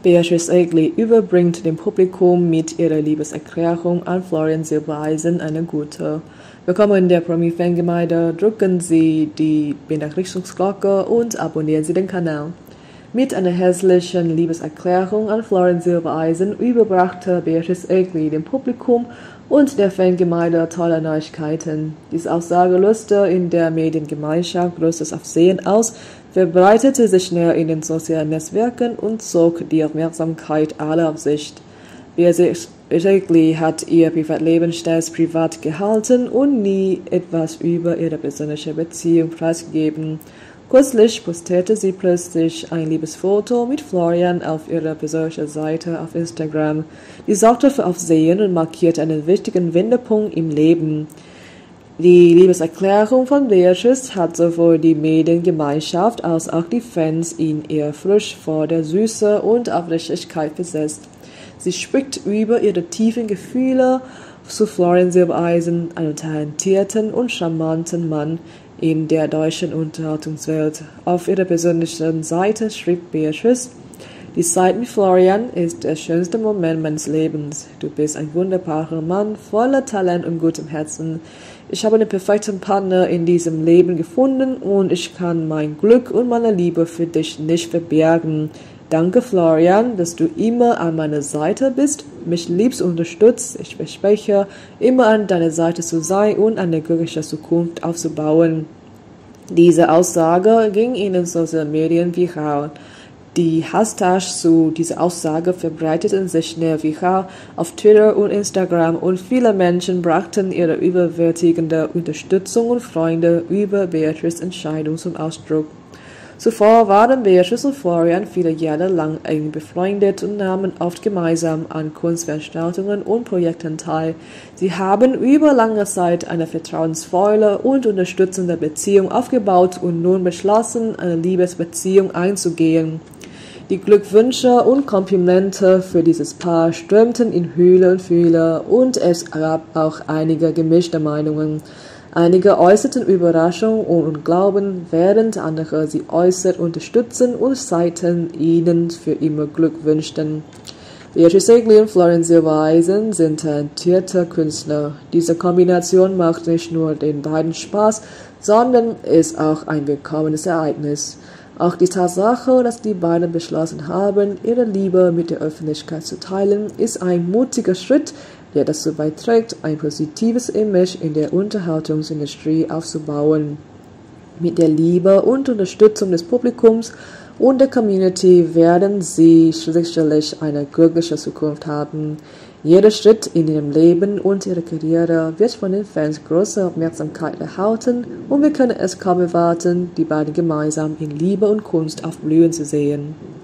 Beatrice Egli überbringt dem Publikum mit ihrer Liebeserklärung an Florian Silbereisen eine gute. Willkommen in der Promi-Fangemeinde, drücken Sie die Benachrichtigungsglocke und abonnieren Sie den Kanal. Mit einer herzlichen Liebeserklärung an Florian Silbereisen überbrachte Beatrice Egli dem Publikum und der Fangemeinde tolle Neuigkeiten. Diese Aussage löste in der Mediengemeinschaft größtes Aufsehen aus, verbreitete sich schnell in den sozialen Netzwerken und zog die Aufmerksamkeit aller auf sich. Beatrice Egli hat ihr Privatleben stets privat gehalten und nie etwas über ihre persönliche Beziehung preisgegeben. Kürzlich postierte sie plötzlich ein Liebesfoto mit Florian auf ihrer persönlichen Seite auf Instagram. Die sorgte für Aufsehen und markierte einen wichtigen Wendepunkt im Leben. Die Liebeserklärung von Beatrice hat sowohl die Mediengemeinschaft als auch die Fans in Ehrfurcht vor der Süße und Aufrichtigkeit versetzt. Sie spricht über ihre tiefen Gefühle zu Florian Silbereisen, einem talentierten und charmanten Mann in der deutschen Unterhaltungswelt. Auf ihrer persönlichen Seite schrieb Beatrice: Die Zeit mit Florian ist der schönste Moment meines Lebens. Du bist ein wunderbarer Mann, voller Talent und gutem Herzen. Ich habe den perfekten Partner in diesem Leben gefunden und ich kann mein Glück und meine Liebe für dich nicht verbergen. Danke, Florian, dass du immer an meiner Seite bist, mich liebst und unterstützt. Ich verspreche, immer an deiner Seite zu sein und eine glückliche Zukunft aufzubauen. Diese Aussage ging in den sozialen Medien viral. Die Hashtags zu dieser Aussage verbreiteten sich schnell viral auf Twitter und Instagram und viele Menschen brachten ihre überwältigende Unterstützung und Freude über Beatrices Entscheidung zum Ausdruck. Zuvor waren Beatrice und Florian viele Jahre lang eng befreundet und nahmen oft gemeinsam an Kunstveranstaltungen und Projekten teil. Sie haben über lange Zeit eine vertrauensvolle und unterstützende Beziehung aufgebaut und nun beschlossen, eine Liebesbeziehung einzugehen. Die Glückwünsche und Komplimente für dieses Paar strömten in Hülle und Fülle und es gab auch einige gemischte Meinungen. Einige äußerten Überraschung und Glauben, während andere sie äußert unterstützen und seitens ihnen für immer Glück wünschten. Beatrice Egli und Florian Silbereisen sind talentierte Künstler. Diese Kombination macht nicht nur den beiden Spaß, sondern ist auch ein willkommenes Ereignis. Auch die Tatsache, dass die beiden beschlossen haben, ihre Liebe mit der Öffentlichkeit zu teilen, ist ein mutiger Schritt, der dazu beiträgt, ein positives Image in der Unterhaltungsindustrie aufzubauen. Mit der Liebe und Unterstützung des Publikums und der Community werden sie sicherlich eine glückliche Zukunft haben. Jeder Schritt in ihrem Leben und ihrer Karriere wird von den Fans große Aufmerksamkeit erhalten und wir können es kaum erwarten, die beiden gemeinsam in Liebe und Kunst aufblühen zu sehen.